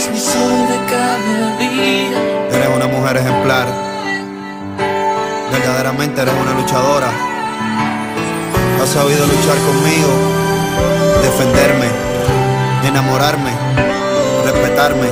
eres mi sol de cada día. Eres una mujer ejemplar. Verdaderamente eres una luchadora. Has sabido luchar conmigo, defenderme, enamorarme, respetarme.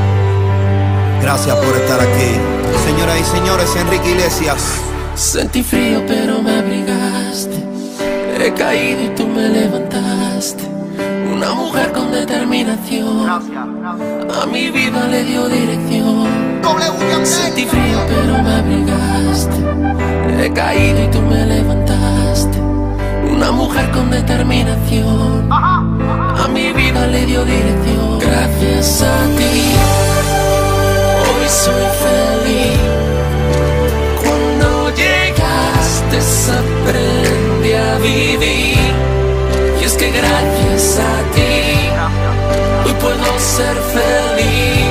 Gracias por estar aquí. Señoras y señores, Enrique Iglesias. Sentí frío pero me abrigaste. He caído y tú me levantaste. Una mujer con determinación. A mi vida le dio dirección. Sentí frío pero me abrigaste. He caído y tú me levantaste. Una mujer con determinación. A mi vida le dio dirección. Gracias a ti hoy soy feliz. Cuando llegaste aprendí a vivir. Y es que gracias a ti hoy puedo ser feliz.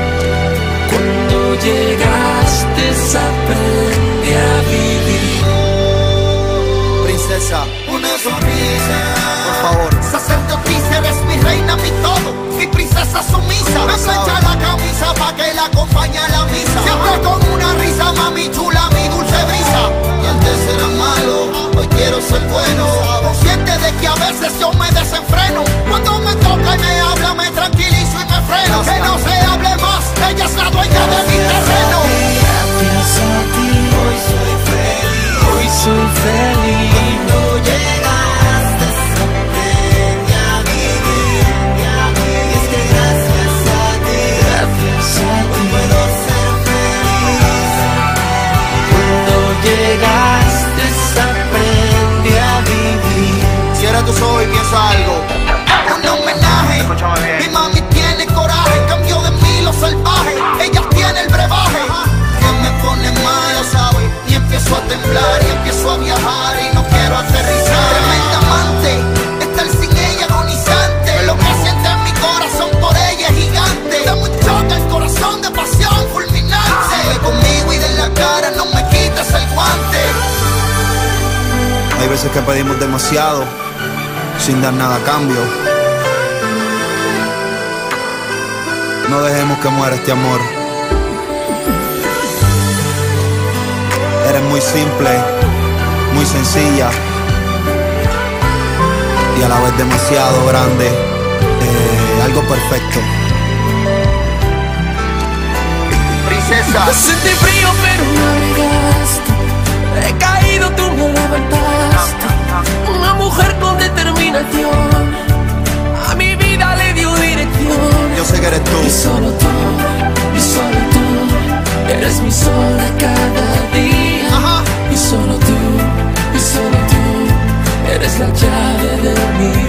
Cuando llegaste aprendí a vivir. Princesa, una sonrisa, por favor. sacerdotisa, eres mi reina, mi todo, mi princesa sumisa. Me plancha la camisa pa' que la acompañe a la misa. Siempre con una risa, mami chula, mi dulce brisa. Y antes era malo, hoy quiero ser bueno. Consciente de que a veces yo me desenfreno. Cuando me toca y me habla, me tranquilizo y me freno. Que no se hable más, ella es la dueña de mi terreno. Gracias a ti hoy soy feliz. Hoy soy feliz. Cuando llegaste aprendí a vivir. Y es que gracias a ti hoy puedo ser feliz. Cuando llegaste aprendí a vivir. Cierra tus ojos y piensa algo. Un homenaje. Escúchame bien. Mi mami tiene coraje, cambió de mí lo salvaje. Ella tiene el brebaje que me pone mal, lo sabe. Y empiezo a temblar y empiezo a viajar y no quiero aterrizar. Tremenda amante, estar sin ella agonizante. Lo que siente en mi corazón por ella es gigante. Da muy choque el corazón de pasión fulminante. Sigue conmigo y de la cara no me quites el guante. Hay veces que pedimos demasiado sin dar nada a cambio. No dejemos que muera este amor. Eres muy simple, muy sencilla y a la vez demasiado grande. Algo perfecto. Princesa. Sentí frío pero me abrigaste. He caído, tú me levantaste. Una mujer con determinación. A mi vida le dio dirección. Yo sé que eres tú. Y solo tú, eres mi sol de cada día. Y solo tú, eres la llave de mi